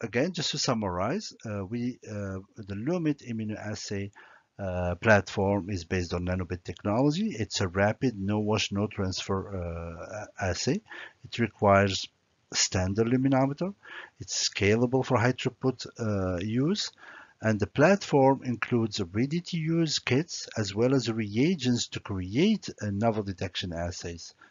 again, just to summarize, the Lumit Immunoassay platform is based on NanoBiT technology. It's a rapid, no-wash, no-transfer assay. It requires standard luminometer. It's scalable for high-throughput use. And the platform includes ready-to-use kits as well as reagents to create novel detection assays.